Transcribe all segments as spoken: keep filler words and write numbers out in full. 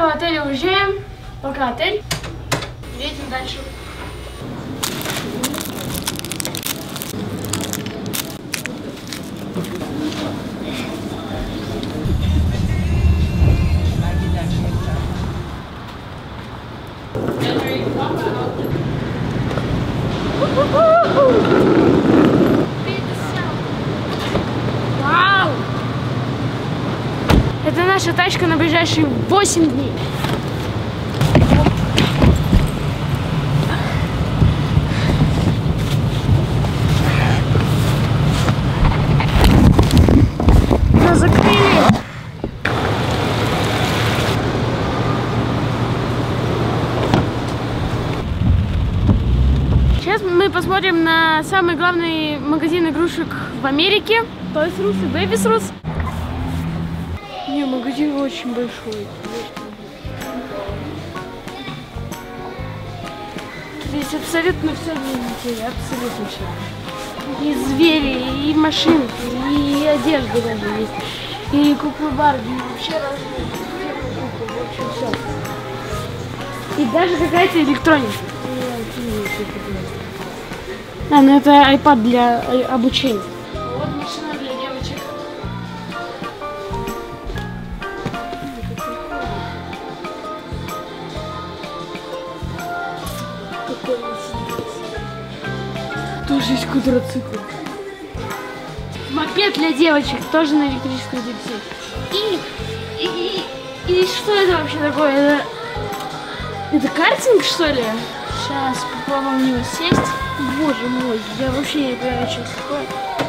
этого отеля уезжаем. Пока, отель. Едем дальше. Вау! Это наша тачка на ближайшие восемь дней. Нас закрыли. Сейчас мы посмотрим на самый главный магазин игрушек в Америке. Toys R Us и Babies R Us. Не, магазин очень большой. Здесь абсолютно все для детей, абсолютно все. И звери, и машинки, и одежда даже есть. И куклы Барби, и вообще разные куклы, в общем все. И даже какая-то электроника. А, ну это iPad для обучения. Вот машина для девочек. Какой тоже есть квадроцикл. Мопед для девочек, тоже на электрической двигателе. И, и, и, и что это вообще такое? Это, это картинг, что ли? Сейчас попробуем в него сесть. Боже мой, я вообще не понимаю, что такое.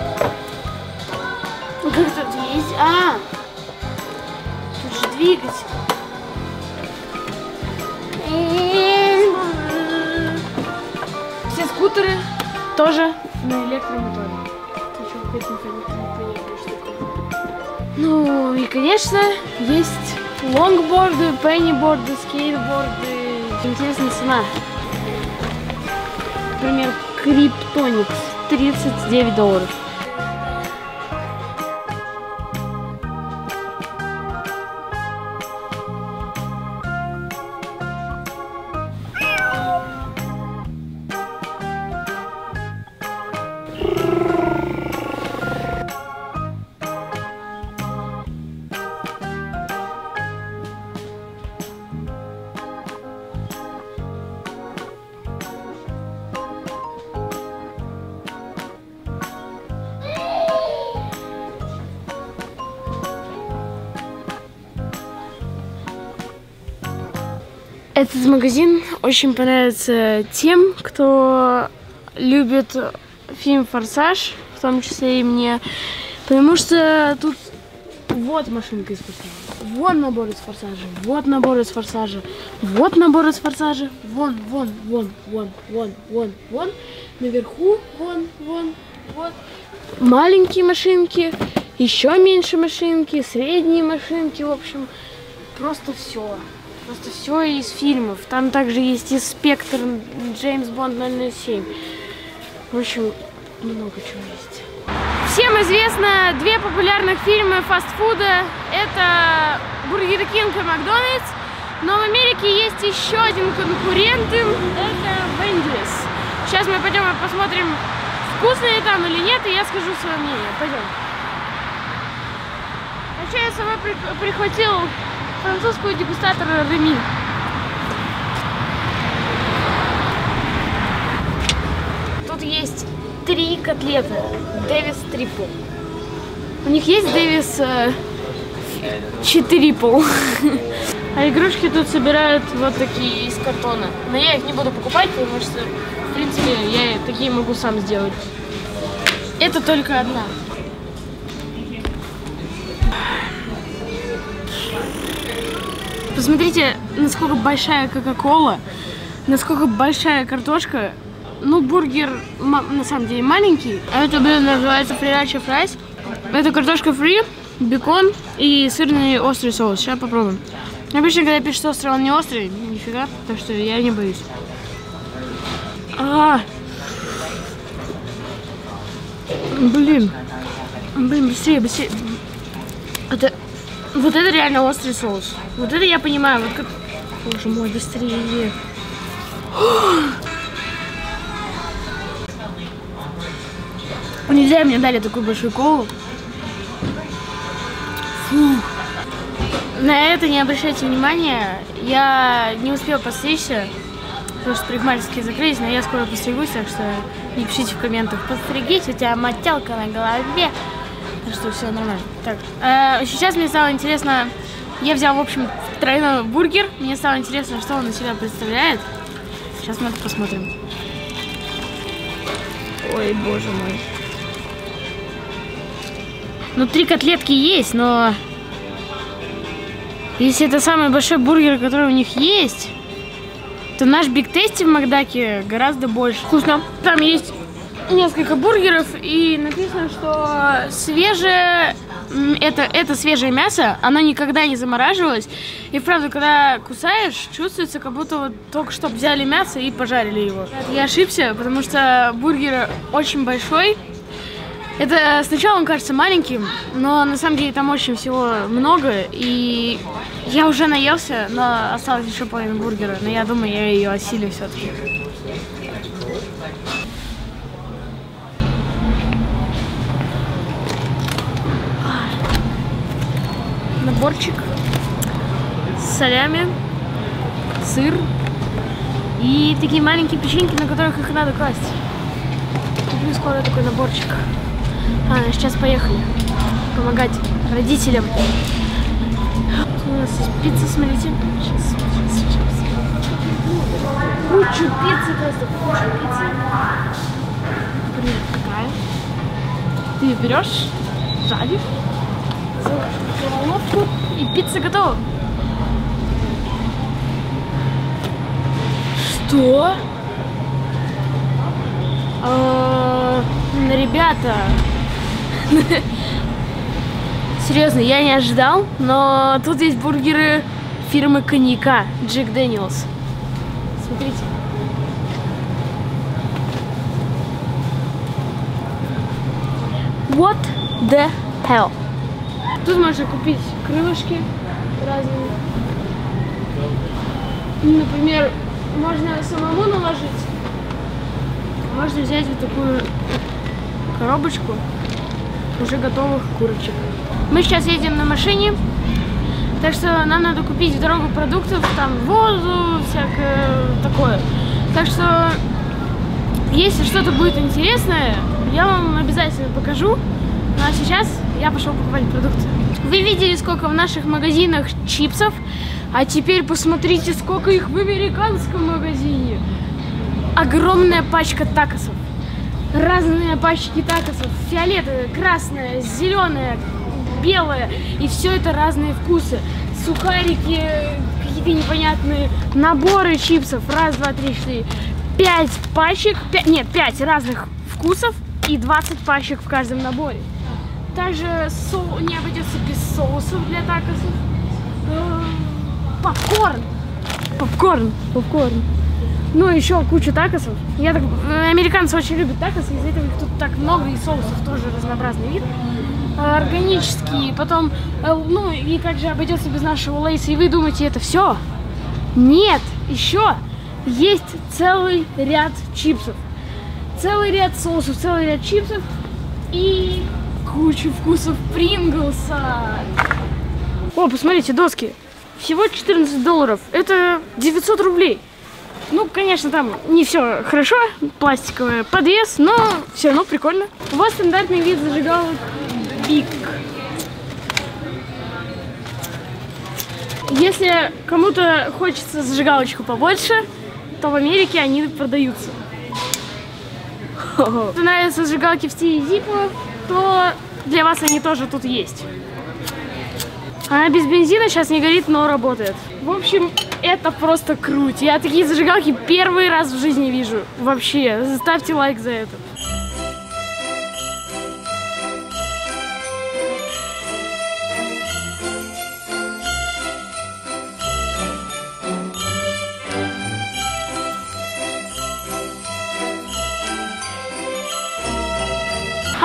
Ну как тут есть? А, тут же двигатель. Все скутеры тоже на электромоторе. Ну и, конечно, есть лонгборды, пенниборды, скейтборды. Интересная цена. Например, Криптоникс тридцать девять долларов. Этот магазин очень понравится тем, кто любит фильм «Форсаж», в том числе и мне, потому что тут вот машинка из «Форсажа», вот набор из «Форсажа», вот набор из «Форсажа», вот набор из «Форсажа», вон, вон, вон, вон, вон, вон, вон, наверху, вон, вон, вот, маленькие машинки, еще меньше машинки, средние машинки, в общем, просто все. Просто все из фильмов. Там также есть и «Спектр», «Джеймс Бонд ноль ноль семь». В общем, много чего есть. Всем известно две популярных фильма фастфуда. Это «Бургер Кинг» и «Макдональдс». Но в Америке есть еще один конкурент. Это «Вендис». Сейчас мы пойдем и посмотрим, вкусные там или нет, и я скажу свое мнение. Пойдем. Вообще я с собой прихватил французскую дегустатор Реми. Тут есть три котлеты. Дэвис трипл. У них есть Дэвис э, четырипл. А игрушки тут собирают вот такие из картона. Но я их не буду покупать, потому что, в принципе, я такие могу сам сделать. Это только одна. Посмотрите, насколько большая кока-кола, насколько большая картошка. Ну, бургер на самом деле маленький. А это блюдо называется фрирача фрайс. Это картошка фри, бекон и сырный острый соус. Сейчас попробуем. Обычно, когда пишут острый, он не острый, нифига, так что я не боюсь. А, блин, блин, быстрее, быстрее. Это Вот это реально острый соус. Вот это я понимаю. Вот как... Боже мой, быстрее. Нельзя, мне дали такую большую колу. Фух. На это не обращайте внимания. Я не успела постричься, потому что парикмахерские закрылись, но я скоро постригусь, так что не пишите в комментах. Постригись, у тебя мотелка на голове. Так что все нормально. Так, э, сейчас мне стало интересно. Я взял, в общем, тройной бургер. Мне стало интересно, что он из себя представляет. Сейчас мы это посмотрим. Ой, боже мой. Ну, три котлетки есть, но... Если это самый большой бургер, который у них есть, то наш Биг Тейсти в Макдаке гораздо больше. Вкусно. Там есть несколько бургеров, и написано, что свежее... Это, это свежее мясо, оно никогда не замораживалось. И правда, когда кусаешь, чувствуется, как будто вот только что взяли мясо и пожарили его. Я ошибся, потому что бургер очень большой. Это сначала он кажется маленьким, но на самом деле там очень всего много. И я уже наелся, но осталось еще половина бургера. Но я думаю, я ее осилю все-таки. Наборчик, салями, сыр и такие маленькие печеньки, на которых их надо класть. Куплю скоро такой наборчик. А, сейчас поехали помогать родителям. У нас есть пицца, смотрите. Сейчас, сейчас, сейчас. Кучу пиццы, просто кучу пиццы. Например, такая. Ты ее берешь, жаришь. Головку, и пицца готова. Что? А, ребята, серьезно, я не ожидал, но тут есть бургеры фирмы коньяка Джек Дэниелс. Смотрите. What the hell? Тут можно купить крылышки разные. Например, можно самому наложить. Можно взять вот такую коробочку уже готовых курочек. Мы сейчас едем на машине, так что нам надо купить в дорогу продуктов, там воду, всякое такое. Так что, если что-то будет интересное, я вам обязательно покажу. Ну а сейчас я пошел покупать продукты. Вы видели, сколько в наших магазинах чипсов, а теперь посмотрите, сколько их в американском магазине. Огромная пачка такосов. Разные пачки такосов. Фиолетовая, красная, зеленая, белая. И все это разные вкусы. Сухарики, какие-то непонятные наборы чипсов. Раз, два, три, четыре. Пять пачек. Пять, нет, пять разных вкусов и двадцать пачек в каждом наборе. Также со... не обойдется без соусов для такосов. Попкорн. Попкорн. Попкорн. Ну, еще куча такосов. Я так... Американцы очень любят такосы, из-за этого их тут так много, и соусов тоже разнообразный вид. Органические, потом, ну, и как же обойдется без нашего лейса. И вы думаете, это все? Нет, еще есть целый ряд чипсов. Целый ряд соусов, целый ряд чипсов и кучу вкусов Принглса. О, посмотрите, доски. Всего четырнадцать долларов. Это девятьсот рублей. Ну, конечно, там не все хорошо, пластиковый подвес, но все равно прикольно. У вас стандартный вид зажигалок Биг. Если кому-то хочется зажигалочку побольше, то в Америке они продаются. Если нравятся зажигалки в стиле Zippo, то для вас они тоже тут есть. Она без бензина сейчас не горит, но работает. В общем, это просто круть. Я такие зажигалки первый раз в жизни вижу. Вообще, ставьте лайк за это.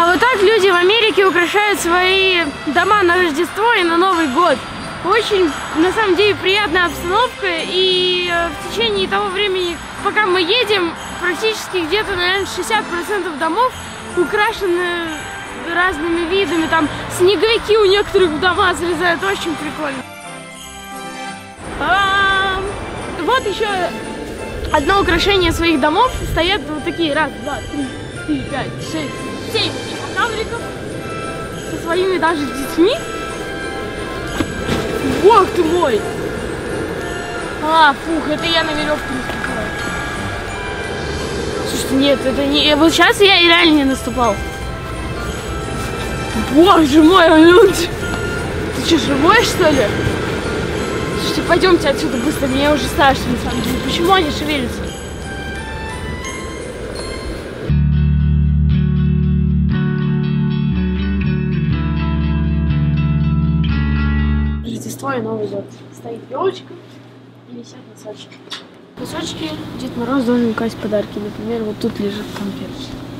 А вот так люди в Америке украшают свои дома на Рождество и на Новый год. Очень, на самом деле, приятная обстановка, и в течение того времени, пока мы едем, практически где-то, наверное, шестьдесят процентов домов украшены разными видами. Там снеговики у некоторых в дома залезают, очень прикольно. А-а-а! Вот еще одно украшение своих домов. Стоят вот такие, раз, два, три, четыре, пять, шесть, семь ковриков со своими даже детьми. Бог ты мой! А, фух, это я на веревке наступаю. Слушайте, нет, это не... Вот сейчас я и реально не наступал. Боже мой, он... Ты что, живой, что ли? Слушайте, пойдемте отсюда быстро, мне уже страшно, на самом деле. Почему они шевелятся? Рождество и Новый год. Стоит елочка и висят носочки. Носочки Дед Мороз должен класть подарки. Например, вот тут лежит конфет.